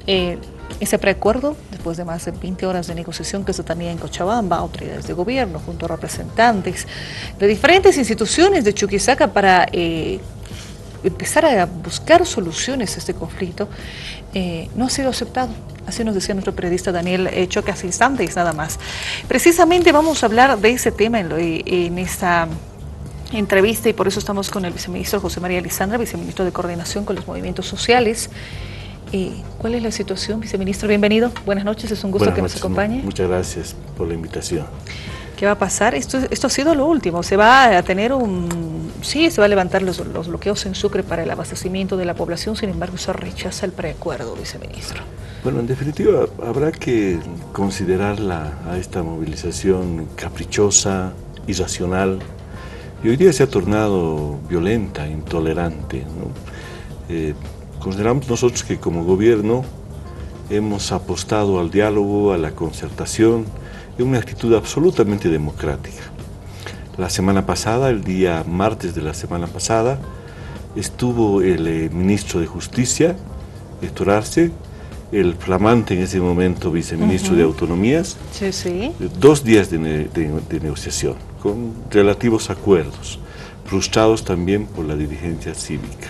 ese preacuerdo, después de más de 20 horas de negociación que se tenía en Cochabamba, autoridades de gobierno junto a representantes de diferentes instituciones de Chuquisaca para empezar a buscar soluciones a este conflicto, no ha sido aceptado. Así nos decía nuestro periodista Daniel Choque hace instantes nada más. Precisamente vamos a hablar de ese tema en esta entrevista y por eso estamos con el viceministro José María Lisandra, viceministro de Coordinación con los Movimientos Sociales. ¿Cuál es la situación, viceministro? Bienvenido, buenas noches, es un gusto que nos acompañe. Muchas gracias por la invitación. ¿Qué va a pasar? Esto ha sido lo último, se va a tener sí, se va a levantar los bloqueos en Sucre para el abastecimiento de la población, sin embargo se rechaza el preacuerdo, viceministro. Bueno, en definitiva, habrá que considerarla a esta movilización caprichosa, irracional, y hoy día se ha tornado violenta, intolerante, ¿no? Consideramos nosotros que como gobierno hemos apostado al diálogo, a la concertación, en una actitud absolutamente democrática. La semana pasada, el día martes de la semana pasada, estuvo el ministro de Justicia, Héctor Arce, el flamante en ese momento viceministro de Autonomías, 2 días de negociación, con relativos acuerdos, frustrados también por la dirigencia cívica.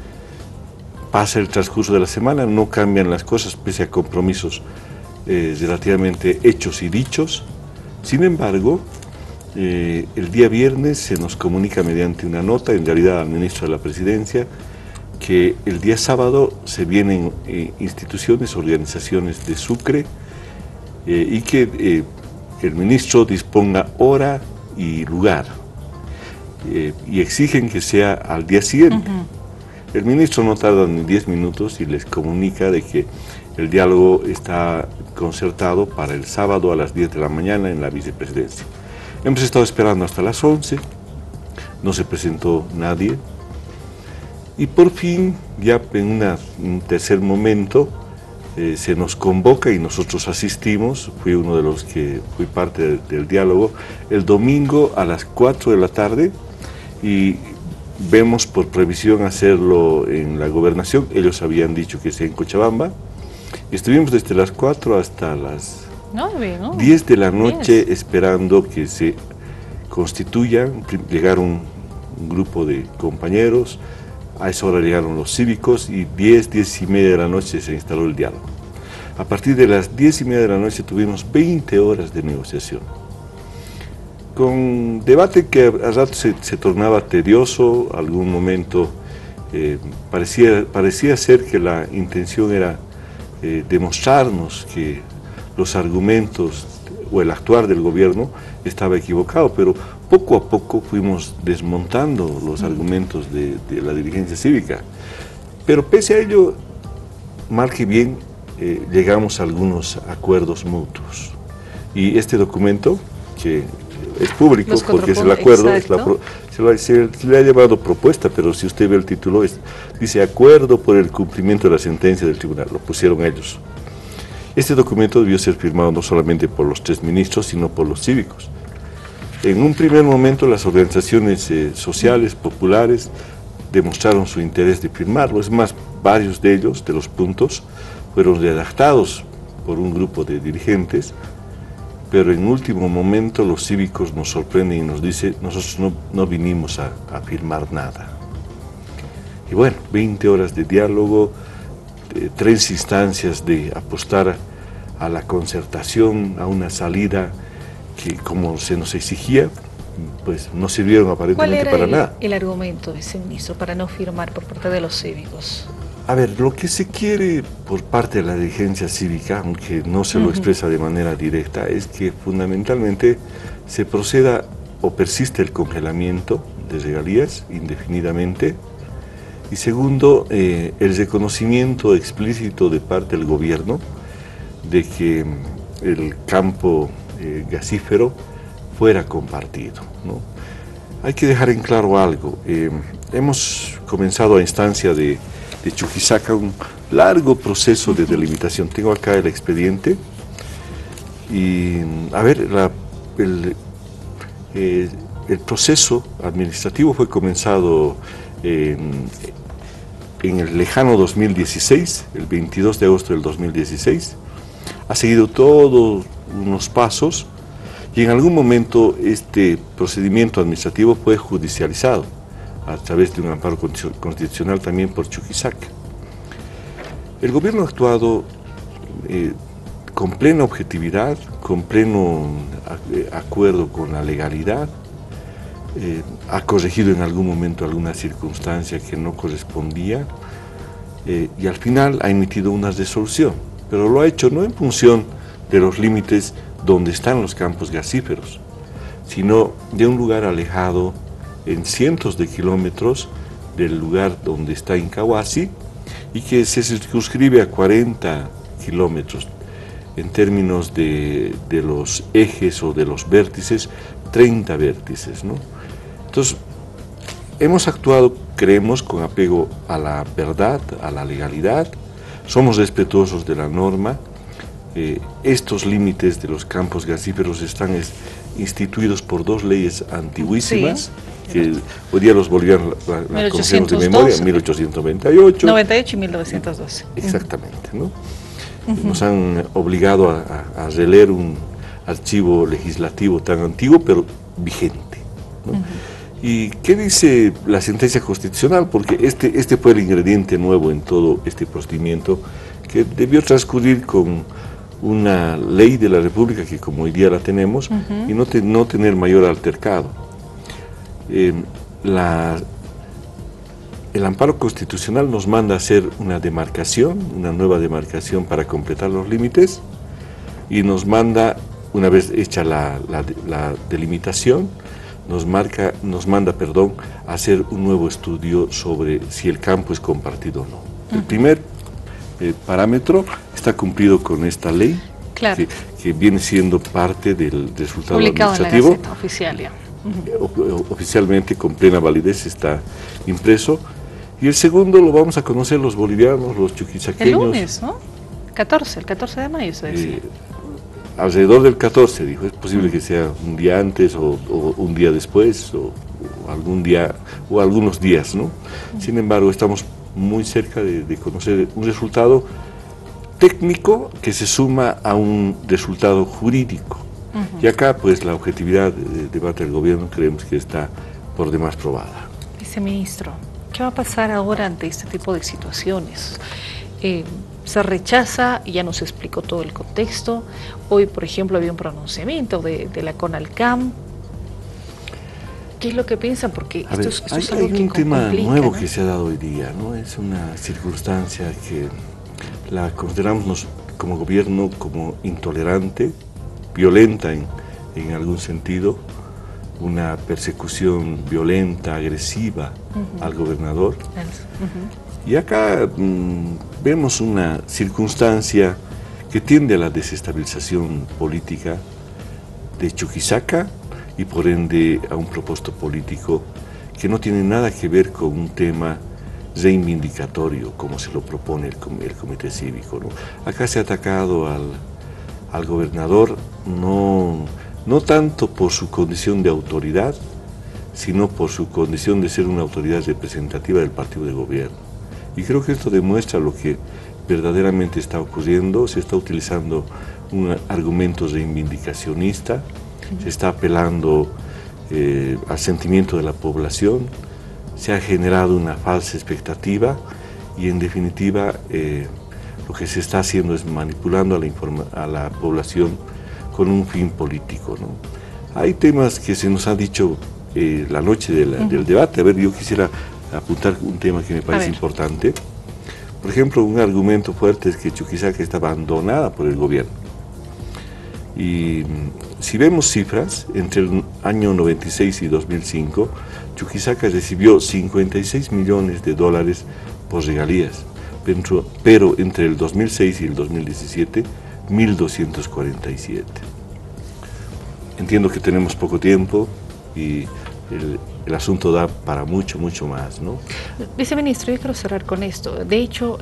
Pasa el transcurso de la semana, no cambian las cosas pese a compromisos relativamente hechos y dichos. Sin embargo, el día viernes se nos comunica mediante una nota, en realidad al ministro de la Presidencia, que el día sábado se vienen instituciones, organizaciones de Sucre y que el ministro disponga hora y lugar y exigen que sea al día siguiente. El ministro no tarda ni 10 minutos y les comunica de que el diálogo está concertado para el sábado a las 10 de la mañana en la vicepresidencia. Hemos estado esperando hasta las 11, no se presentó nadie y por fin, ya en un tercer momento, se nos convoca y nosotros asistimos. Fui uno de los que fui parte del diálogo el domingo a las 4 de la tarde y vemos por previsión hacerlo en la gobernación. Ellos habían dicho que sea en Cochabamba. Estuvimos desde las 4 hasta las 10 de la noche esperando que se constituyan. Llegaron un grupo de compañeros, a esa hora llegaron los cívicos y 10 y media de la noche se instaló el diálogo. A partir de las 10 y media de la noche tuvimos 20 horas de negociación, con debate que a rato se tornaba tedioso. Algún momento parecía ser que la intención era demostrarnos que los argumentos o el actuar del gobierno estaba equivocado, pero poco a poco fuimos desmontando los argumentos de la dirigencia cívica. Pero pese a ello, mal que bien, llegamos a algunos acuerdos mutuos. Y este documento, que es público porque es el acuerdo, se le ha llamado propuesta, pero si usted ve el título, dice acuerdo por el cumplimiento de la sentencia del tribunal, lo pusieron ellos. Este documento debió ser firmado no solamente por los 3 ministros, sino por los cívicos. En un primer momento las organizaciones sociales, populares, demostraron su interés de firmarlo. Es más, varios de ellos, de los puntos, fueron redactados por un grupo de dirigentes, pero en último momento los cívicos nos sorprenden y nos dicen, nosotros no vinimos a firmar nada. Y bueno, 20 horas de diálogo, 3 instancias de apostar a la concertación, a una salida que como se nos exigía, pues no sirvieron aparentemente para nada. ¿Cuál era el argumento, viceministro, para no firmar por parte de los cívicos? A ver, lo que se quiere por parte de la dirigencia cívica, aunque no se lo expresa de manera directa, es que fundamentalmente se proceda o persiste el congelamiento de regalías indefinidamente, y segundo, el reconocimiento explícito de parte del gobierno de que el campo gasífero fuera compartido, ¿no? Hay que dejar en claro algo. Hemos comenzado a instancia de Chuquisaca un largo proceso de delimitación. Tengo acá el expediente y, a ver, el proceso administrativo fue comenzado en el lejano 2016, el 22 de agosto del 2016, ha seguido todos unos pasos y en algún momento este procedimiento administrativo fue judicializado a través de un amparo constitucional también por Chuquisaca. El gobierno ha actuado con plena objetividad, con pleno acuerdo con la legalidad, ha corregido en algún momento alguna circunstancia que no correspondía y al final ha emitido una resolución, pero lo ha hecho no en función de los límites donde están los campos gasíferos, sino de un lugar alejado en cientos de kilómetros del lugar donde está Incahuasi y que se circunscribe a 40 kilómetros. En términos de los ejes o de los vértices, 30 vértices, ¿no? Entonces, hemos actuado, creemos, con apego a la verdad, a la legalidad, somos respetuosos de la norma. Estos límites de los campos gasíferos están instituidos por dos leyes antiguísimas, sí, que hoy día los bolivianos la conocemos de memoria, 1898. 98 y 1912. Exactamente, ¿no? Nos han obligado a releer un archivo legislativo tan antiguo, pero vigente, ¿no? ¿Y qué dice la sentencia constitucional? Porque este fue el ingrediente nuevo en todo este procedimiento, que debió transcurrir con una ley de la República, que como hoy día la tenemos, y no tener mayor altercado. El amparo constitucional nos manda a hacer una demarcación, una nueva demarcación para completar los límites, y nos manda, una vez hecha la delimitación, nos manda a hacer un nuevo estudio sobre si el campo es compartido o no. El primer parámetro está cumplido con esta ley, claro, que viene siendo parte del resultado publicado administrativo. En la Gaceta Oficial, ya. Oficialmente, con plena validez, está impreso. Y el segundo lo vamos a conocer los bolivianos, los chuquisaqueños. El lunes, ¿no? el 14 de mayo se decía. Alrededor del 14, dijo, es posible que sea un día antes o un día después o algún día o algunos días, ¿no? Sin embargo, estamos muy cerca de conocer un resultado técnico que se suma a un resultado jurídico. Y acá, pues, la objetividad del debate del gobierno creemos que está por demás probada. Viceministro, ¿qué va a pasar ahora ante este tipo de situaciones? Se rechaza, y ya nos explicó todo el contexto. Hoy, por ejemplo, había un pronunciamiento de la CONALCAM. ¿Qué es lo que piensan? Porque esto es algo que hay un tema nuevo, ¿no?, que se ha dado hoy día, ¿no? Es una circunstancia que la consideramos como gobierno como intolerante, violenta en algún sentido, una persecución violenta, agresiva al gobernador. Y acá vemos una circunstancia que tiende a la desestabilización política de Chuquisaca y por ende a un propósito político que no tiene nada que ver con un tema reivindicatorio como se lo propone el comité cívico, ¿no? Acá se ha atacado al gobernador no tanto por su condición de autoridad, sino por su condición de ser una autoridad representativa del partido de gobierno. Y creo que esto demuestra lo que verdaderamente está ocurriendo. Se está utilizando un argumento reivindicacionista, se está apelando al sentimiento de la población, se ha generado una falsa expectativa y en definitiva lo que se está haciendo es manipulando a la población con un fin político, ¿no? Hay temas que se nos ha dicho la noche del debate. A ver, yo quisiera apuntar un tema que me parece importante. Por ejemplo, un argumento fuerte es que Chuquisaca está abandonada por el gobierno. Y si vemos cifras, entre el año 96 y 2005, Chuquisaca recibió $56 millones por regalías, pero entre el 2006 y el 2017, 1.247. Entiendo que tenemos poco tiempo y el asunto da para mucho, mucho más, ¿no? Viceministro, yo quiero cerrar con esto. De hecho,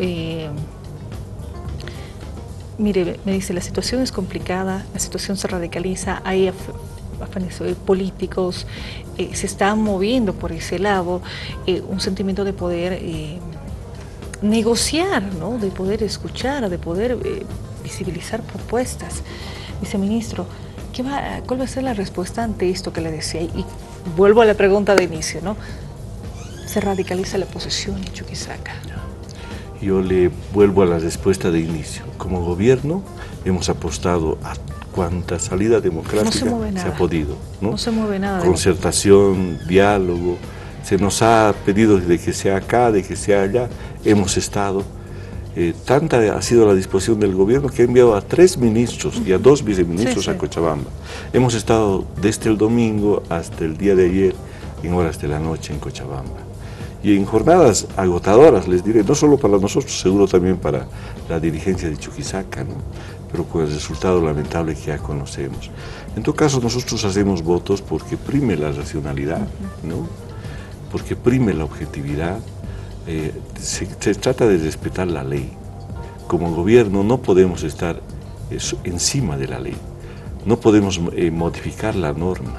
mire, me dice, la situación es complicada, la situación se radicaliza, hay afanes políticos, se está moviendo por ese lado, un sentimiento de poder negociar, ¿no? De poder escuchar, de poder visibilizar propuestas. Viceministro, ¿cuál va a ser la respuesta ante esto que le decía? Y vuelvo a la pregunta de inicio, ¿no? Se radicaliza la oposición en Chuquisaca. Yo le vuelvo a la respuesta de inicio. Como gobierno hemos apostado a cuanta salida democrática se ha podido, ¿no? No se mueve nada. Concertación, diálogo. Se nos ha pedido de que sea acá, de que sea allá. Hemos estado. Tanta ha sido la disposición del gobierno que ha enviado a 3 ministros y a 2 viceministros a Cochabamba. Hemos estado desde el domingo hasta el día de ayer en horas de la noche en Cochabamba. Y en jornadas agotadoras, les diré, no solo para nosotros, seguro también para la dirigencia de Chuquisaca, ¿no? Pero con el resultado lamentable que ya conocemos. En todo caso, nosotros hacemos votos porque prime la racionalidad, ¿no? Porque prime la objetividad. Se trata de respetar la ley. Como gobierno no podemos estar encima de la ley, no podemos modificar la norma.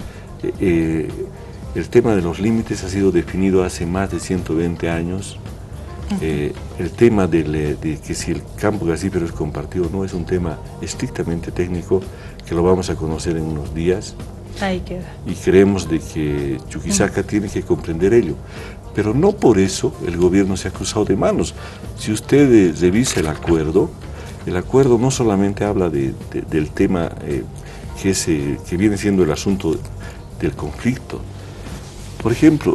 El tema de los límites ha sido definido hace más de 120 años. El tema de que si el campo gasífero es compartido no es un tema estrictamente técnico que lo vamos a conocer en unos días. Ahí queda. Y creemos de que Chuquisaca tiene que comprender ello. Pero no por eso el gobierno se ha cruzado de manos. Si usted revisa el acuerdo no solamente habla del tema que viene siendo el asunto del conflicto. Por ejemplo,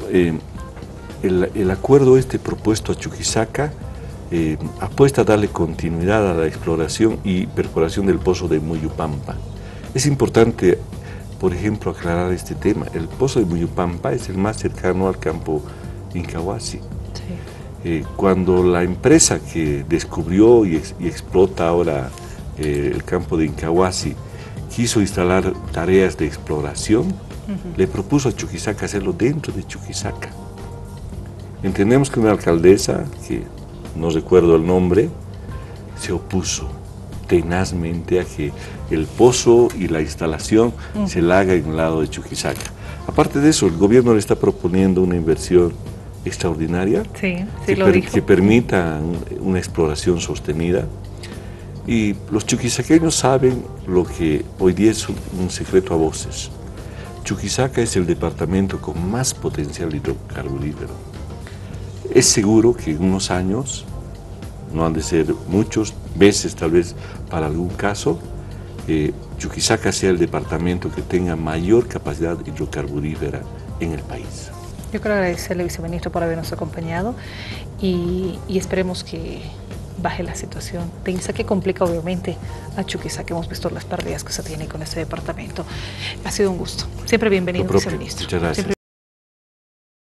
el acuerdo propuesto a Chuquisaca apuesta a darle continuidad a la exploración y perforación del pozo de Muyupampa. Es importante, por ejemplo, aclarar este tema. El pozo de Muyupampa es el más cercano al campo Incahuasi. Sí. Cuando la empresa que descubrió y explota ahora el campo de Incahuasi quiso instalar tareas de exploración, le propuso a Chuquisaca hacerlo dentro de Chuquisaca. Entendemos que una alcaldesa, que no recuerdo el nombre, se opuso tenazmente a que el pozo y la instalación se la haga en un lado de Chuquisaca. Aparte de eso, el gobierno le está proponiendo una inversión extraordinaria que permita una exploración sostenida. Y los chuquisaqueños saben lo que hoy día es un secreto a voces. Chuquisaca es el departamento con más potencial hidrocarburífero. Es seguro que en unos años, no han de ser muchos, meses tal vez para algún caso, Chuquisaca sea el departamento que tenga mayor capacidad hidrocarburífera en el país. Yo quiero agradecerle, viceministro, por habernos acompañado y esperemos que baje la situación tensa que complica obviamente a Chuquisaca. Hemos visto las pérdidas que se tienen con este departamento. Ha sido un gusto. Siempre bienvenido, viceministro. Muchas gracias.